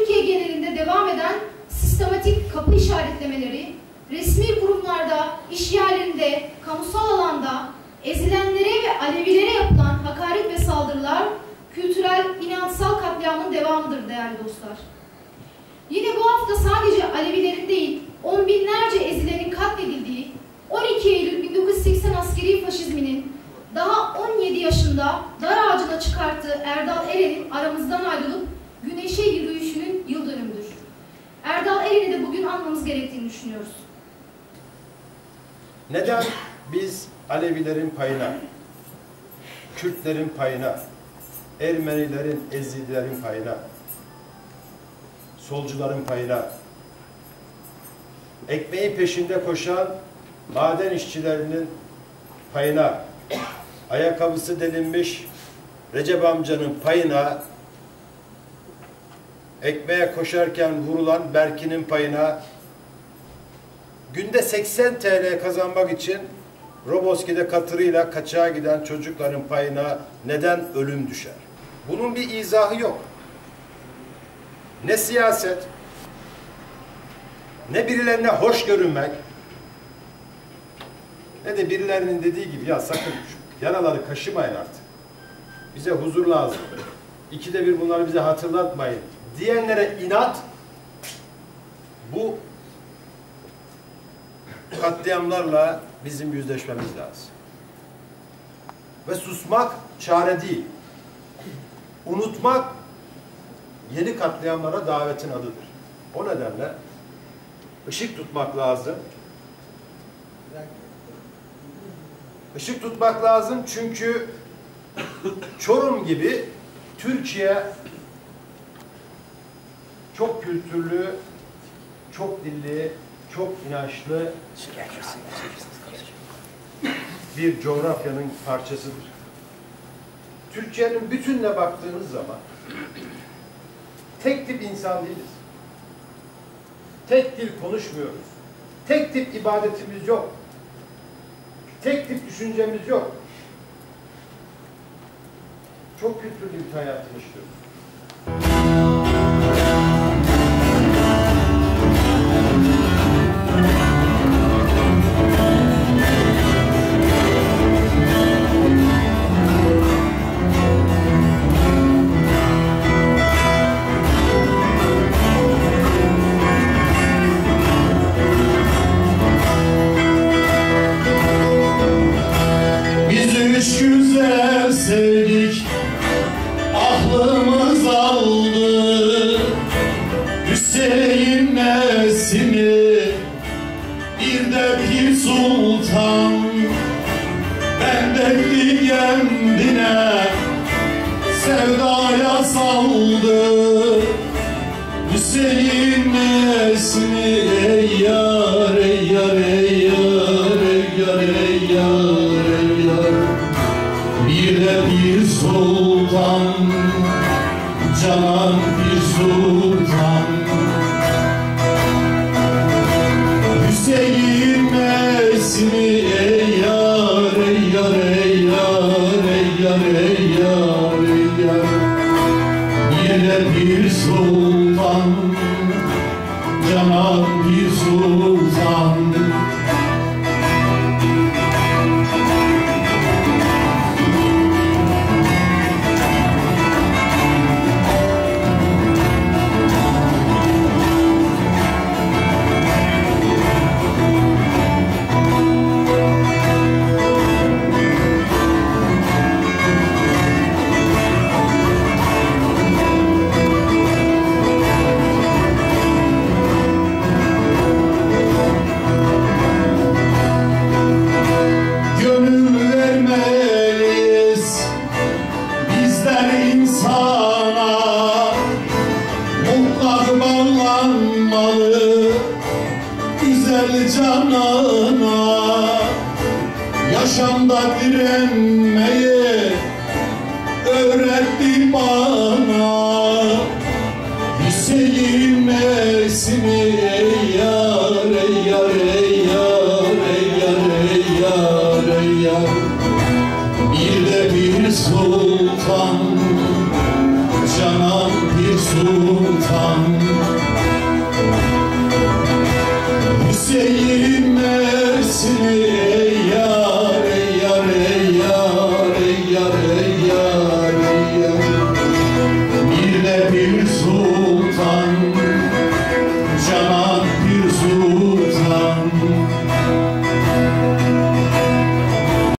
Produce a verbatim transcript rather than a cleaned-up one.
Türkiye genelinde devam eden sistematik kapı işaretlemeleri, resmi kurumlarda, iş yerlerinde, kamusal alanda ezilenlere ve Alevilere yapılan hakaret ve saldırılar kültürel, inançsal katliamın devamıdır değerli dostlar. Yine bu hafta sadece Alevilerin değil, on binlerce ezilenin katledildiği on iki Eylül bin dokuz yüz seksen askeri faşizminin daha on yedi yaşında dar ağacına çıkarttığı Erdal Eren'in aramızdan ayrılıp güneşe yürüyüşünün yıl dönümüdür. Erdal Eren'i de bugün anmamız gerektiğini düşünüyoruz. Neden biz Alevilerin payına, Kürtlerin payına, Ermenilerin, Ezidilerin payına, solcuların payına, ekmeği peşinde koşan maden işçilerinin payına, ayakkabısı delinmiş Recep amcanın payına, ekmeğe koşarken vurulan Berkin'in payına, günde seksen TL kazanmak için Roboski'de katırıyla kaçağa giden çocukların payına neden ölüm düşer? Bunun bir izahı yok. Ne siyaset, ne birilerine hoş görünmek, ne de birilerinin dediği gibi ya sakın şu yaraları kaşımayın artık. Bize huzur lazım. İkide bir bunları bize hatırlatmayın diyenlere inat, bu katliamlarla bizim yüzleşmemiz lazım. Ve susmak çare değil. Unutmak yeni katliamlara davetin adıdır. O nedenle ışık tutmak lazım. Işık tutmak lazım çünkü Çorum gibi Türkiye çok kültürlü, çok dilli, çok inançlı bir coğrafyanın parçasıdır. Türkiye'nin bütününe baktığınız zaman tek tip insan değiliz. Tek dil konuşmuyoruz. Tek tip ibadetimiz yok. Tek tip düşüncemiz yok. Çok kültürlü bir hayat yaşıyoruz. Sevdik, aklımız aldı Hüseyin Nesimi, bir de Pir Sultan bendekli kendine sevdaya saldı Hüseyin Nesimi, ey yar, ey yar, ey yar, ey yar, ey yar, ey yar. Bir de bir sultan, canan bir sultan Hüseyin Nesimi, ey yar, ey yar, ey yar, ey yar, ey yar, ey yar. Bir de bir sultan, canan bir sultan canana, yaşamda direnmeyi öğretti bana Hüseyin Nesimi, ey yar, ey yar, ey yar, ey yar, ey yar, ey yar. Bir de bir sultan, canan bir sultan Eğilmezsin ey